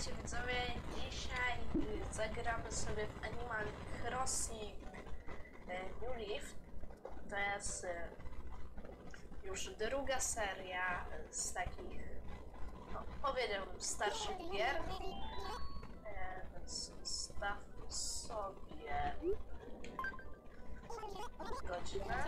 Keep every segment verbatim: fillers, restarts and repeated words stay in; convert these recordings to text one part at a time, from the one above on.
Witajcie widzowie, dzisiaj zagramy sobie w Animal Crossing New Leaf. To jest już druga seria z takich, no, powiedziałbym, starszych gier. Więc stawmy sobie godzinę.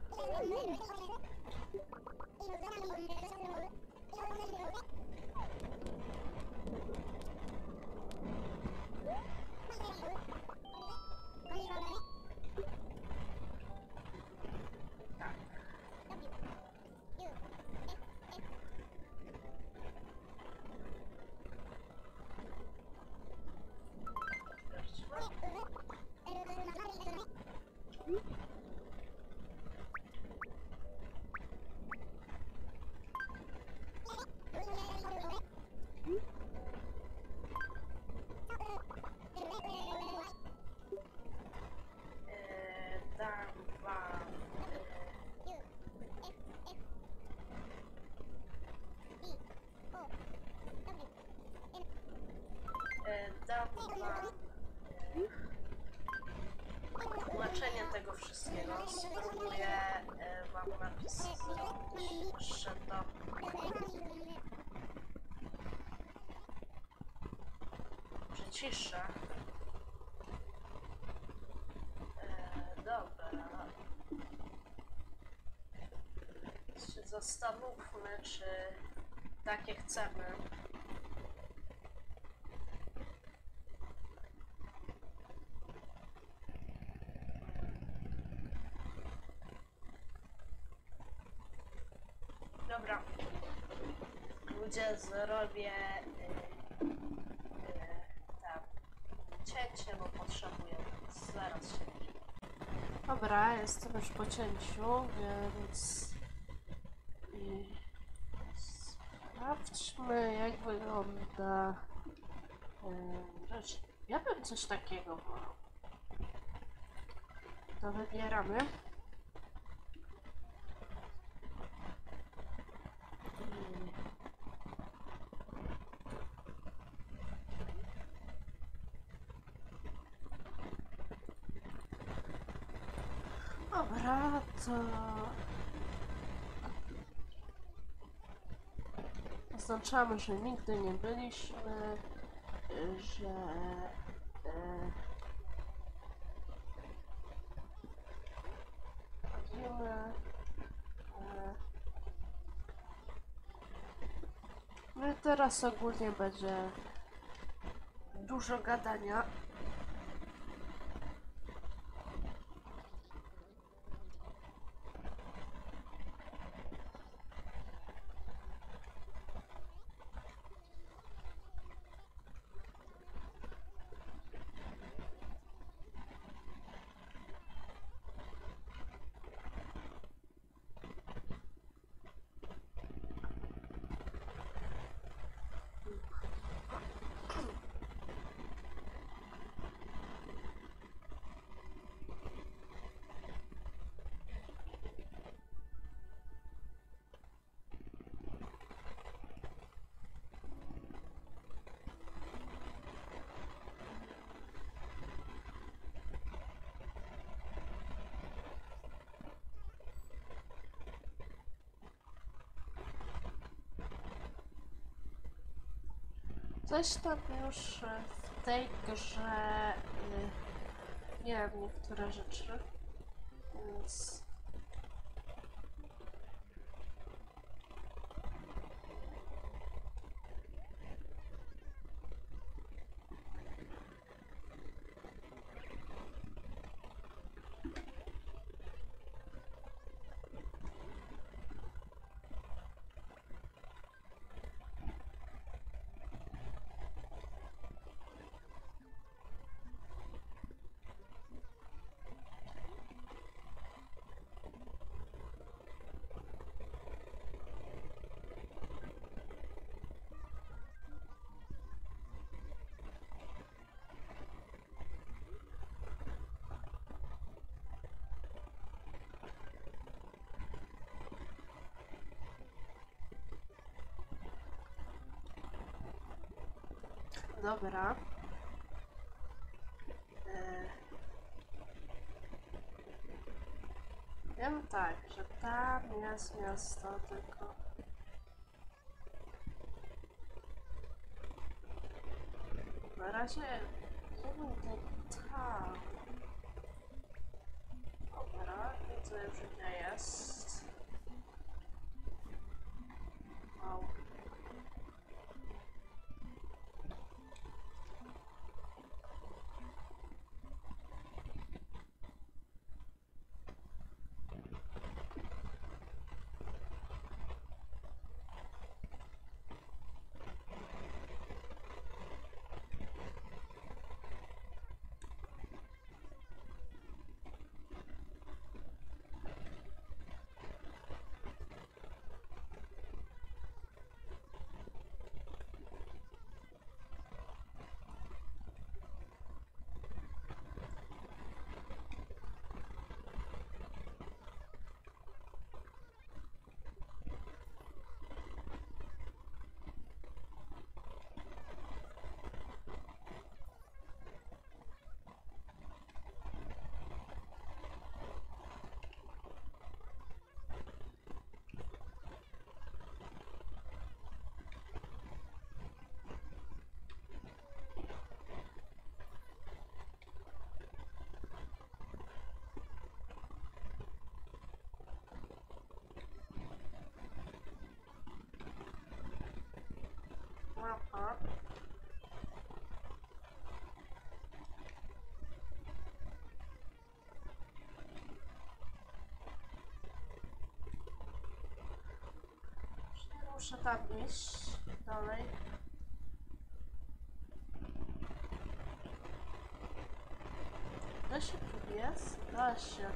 Dam wam tłumaczenie tego wszystkiego. Spróbuję wam napisać, że to przyciszę. E, dobra. Się zastanówmy, czy takie chcemy. Dobra, ludzie, zrobię yy, yy, tam cięcie, bo potrzebuję, zaraz się. Dobra, jestem już po cięciu, więc yy, sprawdźmy, jak wygląda yy, rzecz. Ja bym coś takiego wolał. To wybieramy. Dobra, to oznaczamy, że nigdy nie byliśmy, że e, chodzimy, e, no i teraz ogólnie będzie dużo gadania. Coś tam już w tej grze yy, nie wiem, niektóre rzeczy, więc dobra. E... Wiem tak, że tam jest miasto, tylko... Na razie nie będę tam. Dobra, widzę, że nie jest. Wow. Mapa. Muszę tam iść dalej. Da się tu jest? Da się.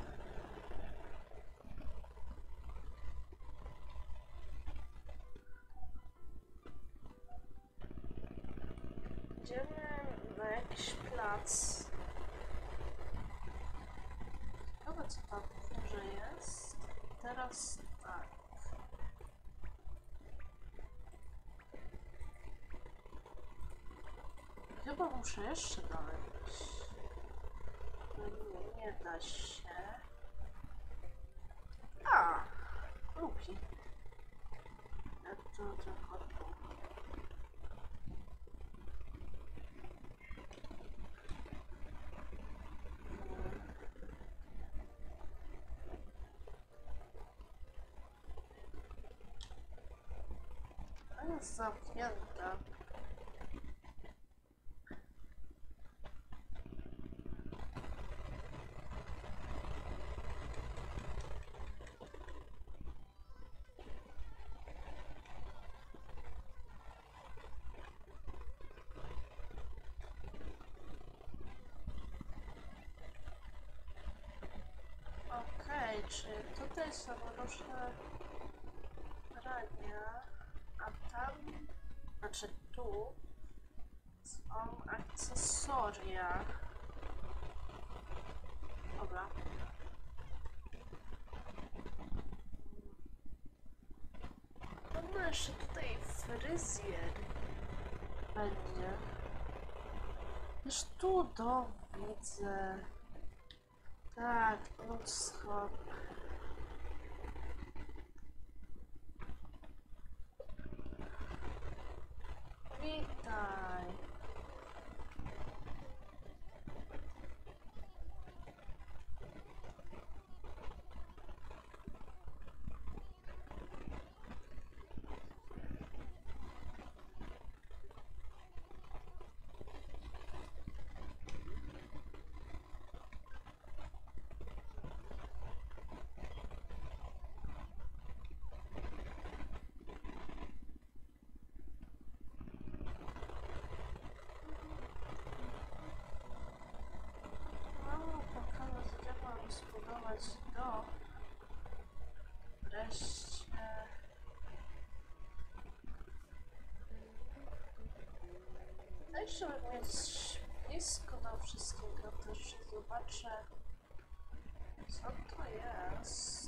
Idziemy na jakiś plac. Ciekawe co tam może jest. Teraz tak. Chyba muszę jeszcze dalej iść. No nie, nie da się. A! Luki. Jak to tylko tu. To jest zamknięte. Okej, okay, czy tutaj są różne rania, a tam, znaczy tu są akcesoria. Dobra. No jeszcze tutaj fryzjer będzie. Już tu dom widzę. Tak, ludzko. Witaj. Zbudować do wreszcie daj, żeby mieć blisko do wszystkiego, też zobaczę co to jest.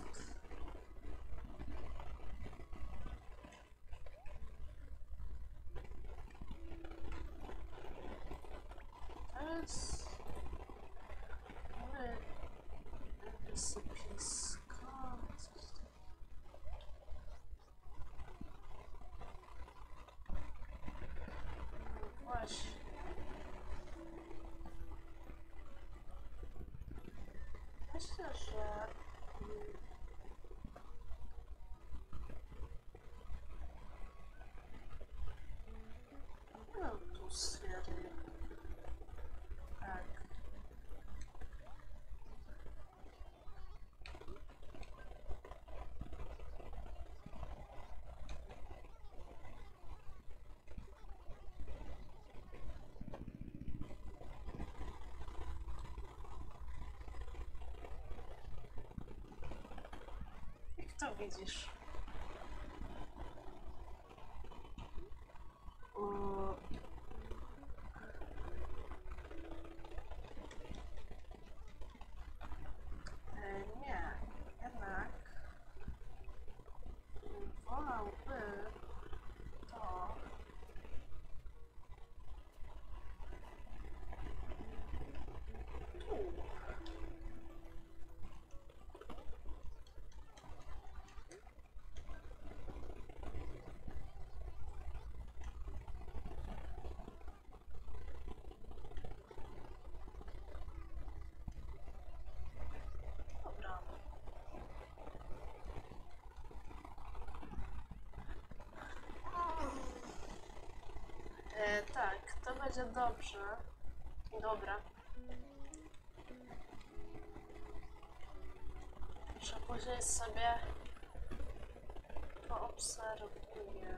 tu widzisz? U... E, nie, jednak wolałby to tu. Dobra. E, tak, to będzie dobrze. Dobra. Muszę później sobie poobserwuję.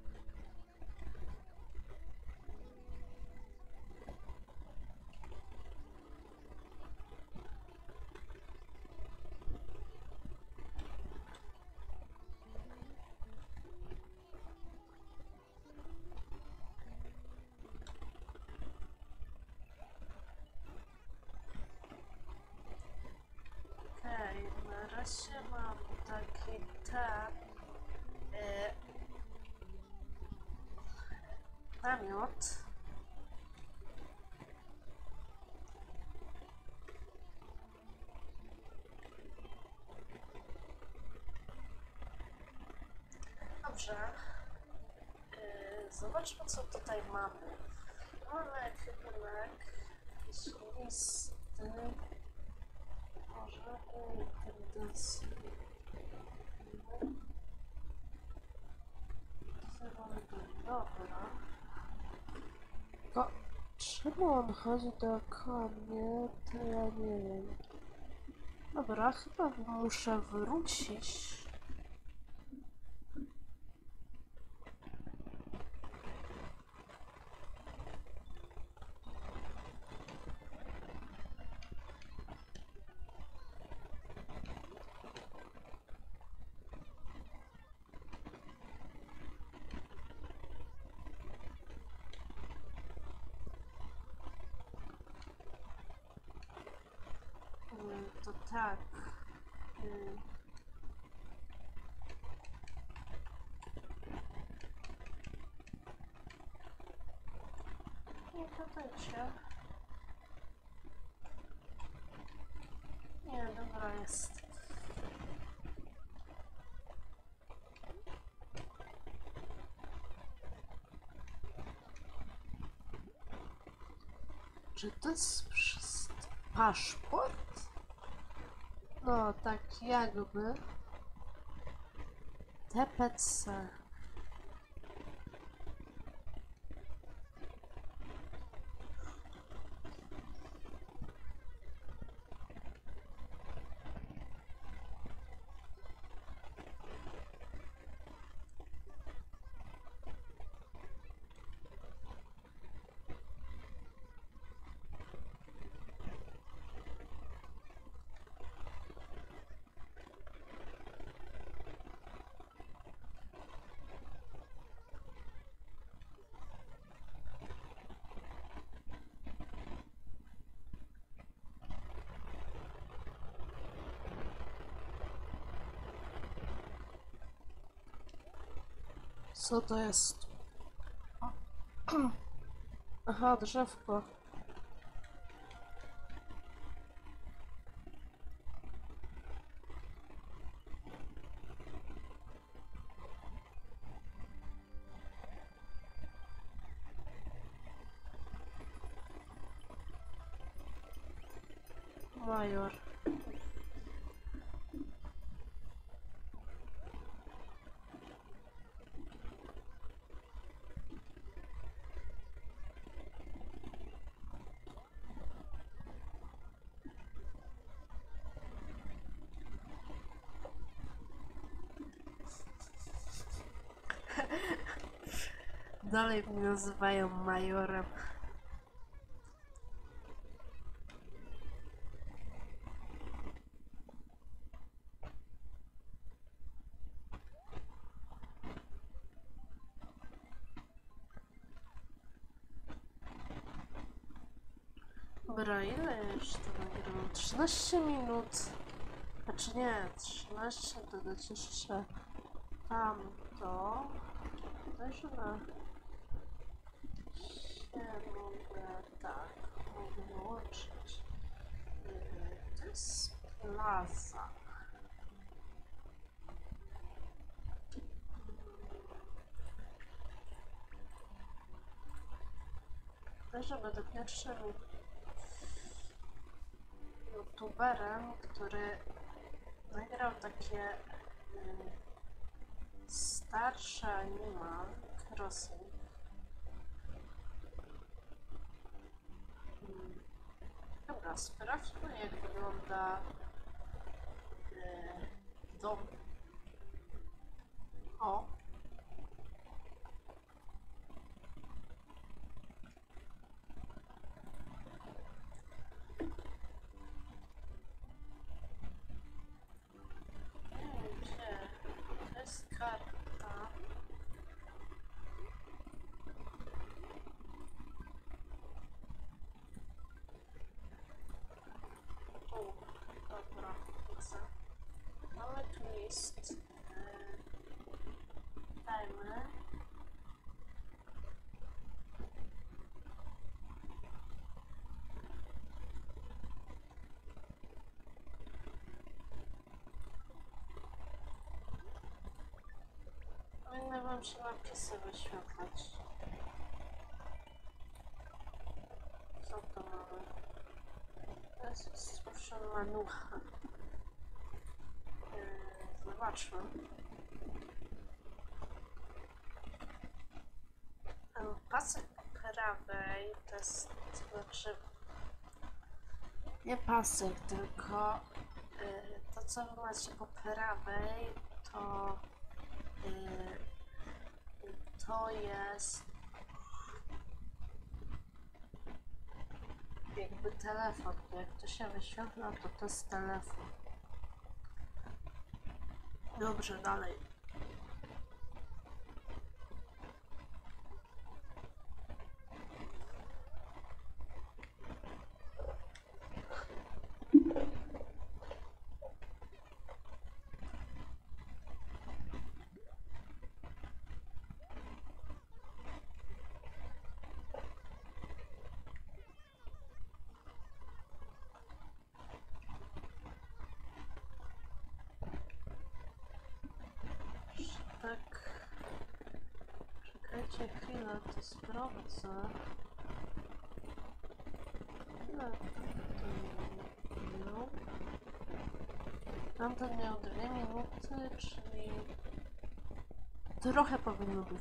Okej, na razie mam taki ten y, namiot. Dobrze. Y, zobaczmy, co tutaj mamy. Mamy ekwipunek, jakieś listy. Może tendencji. Dobra. Tylko czemu on chodzi dookoła mnie, to ja nie wiem. Dobra, chyba muszę wrócić. Mm, To tak. Mm. Nie gadajcie. Nie, dobra jest. Czy to jest przez paszport? No, tak jakby. T P C. Co to jest? Aha, drzewko. Major. Dalej mnie nazywają majorem. Dobra, ile jeszcze nagrywam? trzynaście minut. Znaczy nie, trzynaście dodać jeszcze tamto. Też na się mogę, tak, mogę wyłączyć. Yy, To jest plaza. Też będę pierwszym youtuberem, który nagrał takie y, starsze Animal Crossing. Mm, Dobra, sprawdźmy jak wygląda y, dom. O! Nie wiem gdzie. To jest karta. Tu, dobra, widzę. Mamy tu list. Yy, dajmy. Powinny wam się napisy wyświetlać. Co to mamy? To jest instruction manual. Yy, zobaczmy. Ten pasek po prawej to jest, to znaczy nie pasek, tylko yy, to co wy macie po prawej to yy, to jest jakby telefon, to jak to się wyświetla, to to jest telefon. Dobrze, dalej. Tak, czekajcie chwilę, to sprawdzę. Ile to minął? Tamten miał dwie minuty, czyli trochę powinno być.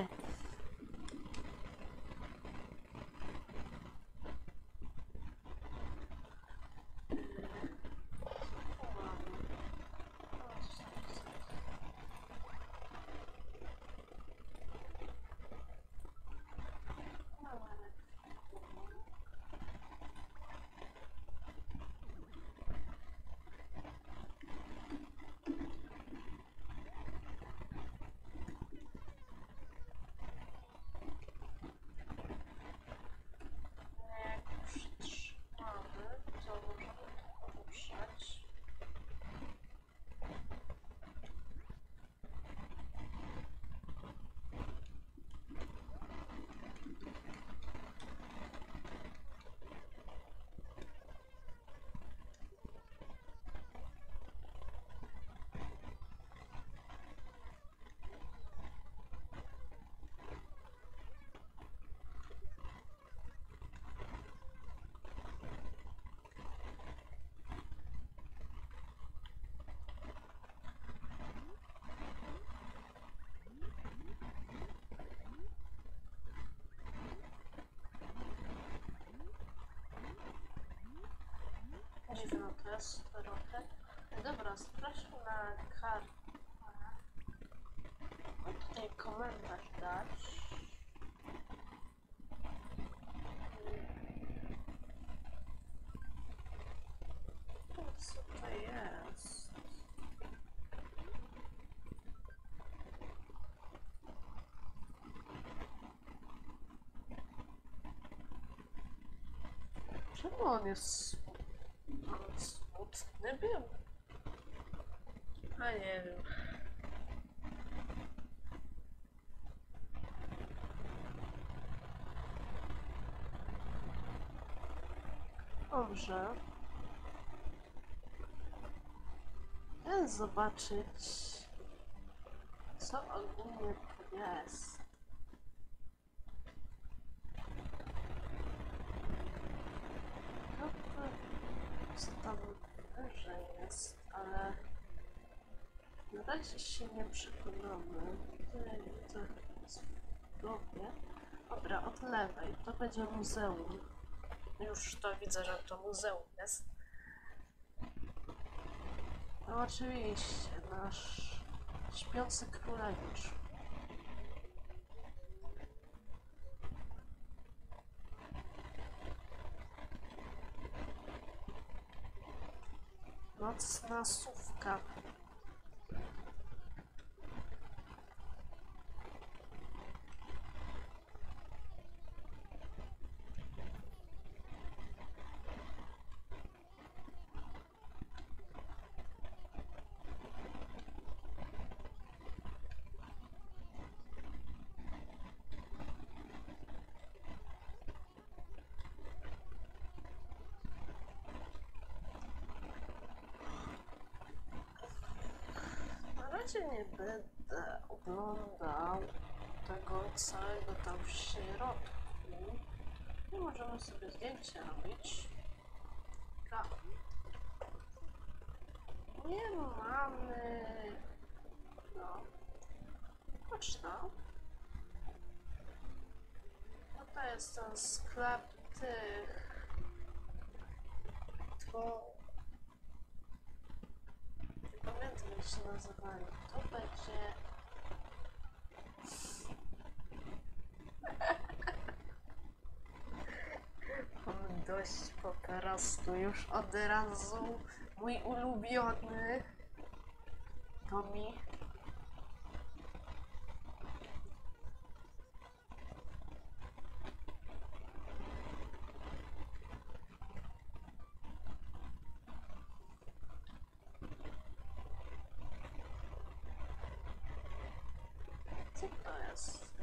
Dziwno to jest trochę. Dobra, sprawdźmy na kartę. Mogę tutaj komentarz dać. Co to jest? Czemu on jest on smutny był? A nie wiem. Dobrze. Chcę zobaczyć, co ogólnie tu jest. No to jest tam wyżej jest, ale na razie się nie przekonamy. Tyle widzę w głowie. Dobra, od lewej. To będzie muzeum. Już to widzę, że to muzeum jest. No oczywiście, nasz śpiący królewicz. Nocna sówka. Na razie nie będę oglądał tego całego tam w środku. Nie możemy sobie zdjęcia robić. Ka. Nie mamy. No. Poczta. No to jest ten sklep tych. To. Nie pamiętam jak się nazywają. To będzie. Mam dość po prostu już od razu. Mój ulubiony Tommy. Co to jest?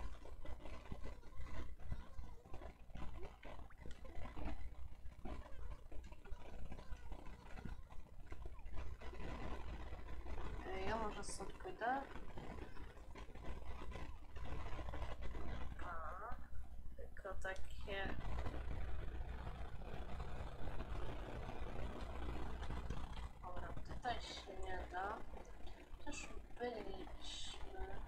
Ja może sobie pójdę. A, tylko takie. Dobra, tutaj się nie da. Też byliśmy.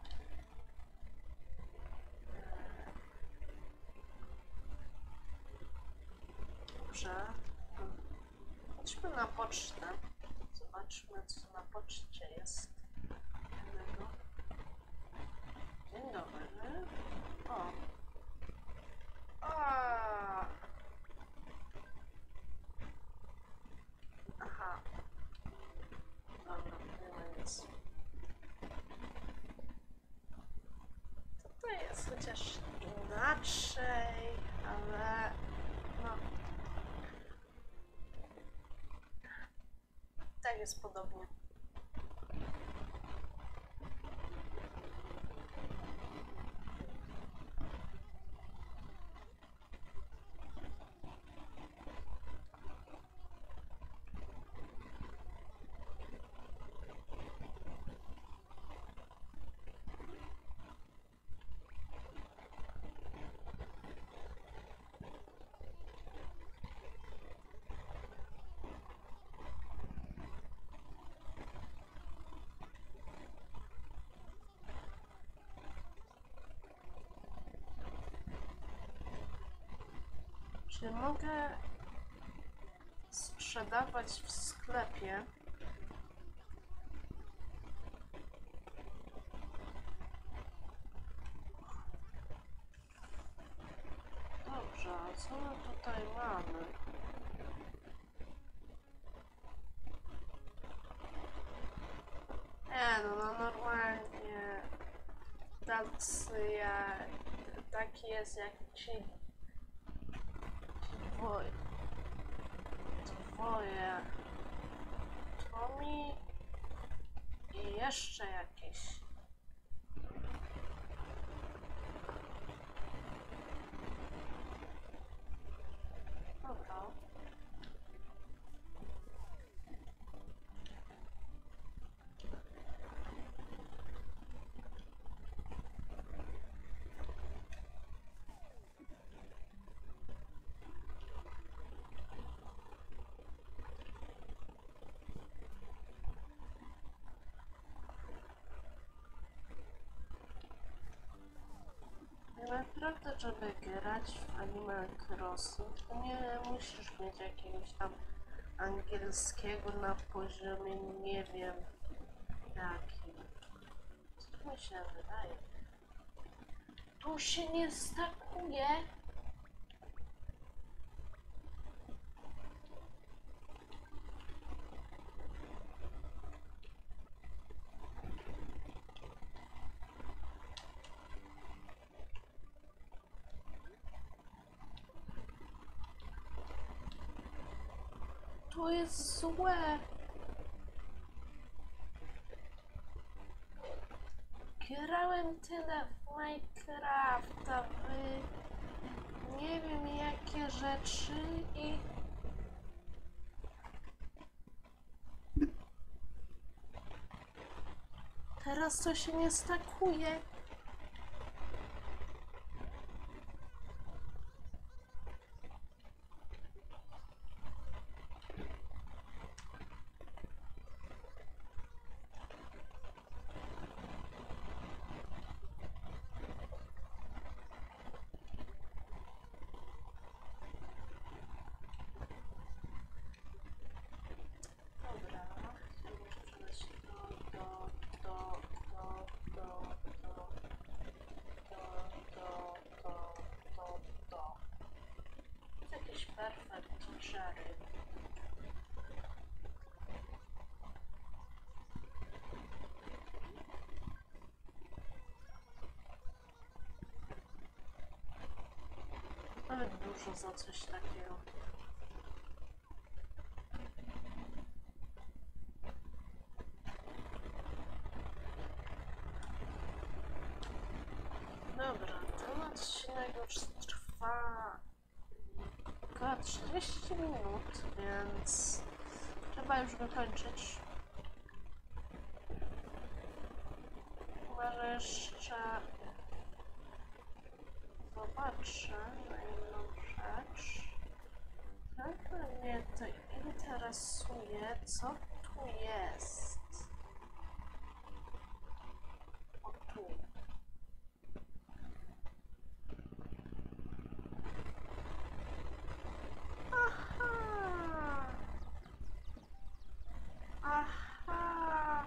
Dobrze. Chodźmy na pocztę. Zobaczmy, co na poczcie jest. Dzień dobry. O. A. Aha. Dobra, nie ma nic. Tutaj jest chociaż inaczej, ale no. Tak jest podobnie. Czy mogę sprzedawać w sklepie? Dobrze, a co my tutaj mamy? Nie no, no normalnie tacy jak, taki jest jak ci, ci dwoje. Twoje. Tommy i jeszcze jakieś. Dobra. Naprawdę, żeby grać w Animal Crossing, to nie musisz mieć jakiegoś tam angielskiego na poziomie, nie wiem jakim. Co mi się wydaje? Tu się nie stakuje. To jest złe. Grałem tyle w Minecrafta, w nie wiem jakie rzeczy i teraz to się nie stakuje. Perfect cherry. Nawet dużo za coś takiego. Dobra, ten odcinek już trwa około trzydzieści minut, więc trzeba już wykończyć. Chyba, że jeszcze zobaczę na inną rzecz. Tak mnie to interesuje, co tu jest. O tu. Aha! Aha!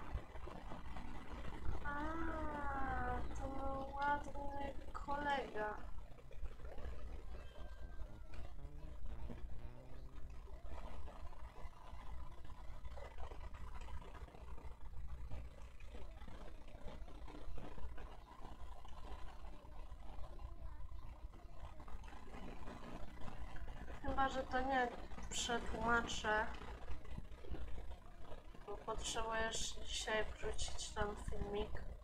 A, to mój ładny kolega. Chyba, że to nie przetłumaczę, bo potrzebujesz dzisiaj wrzucić ten filmik.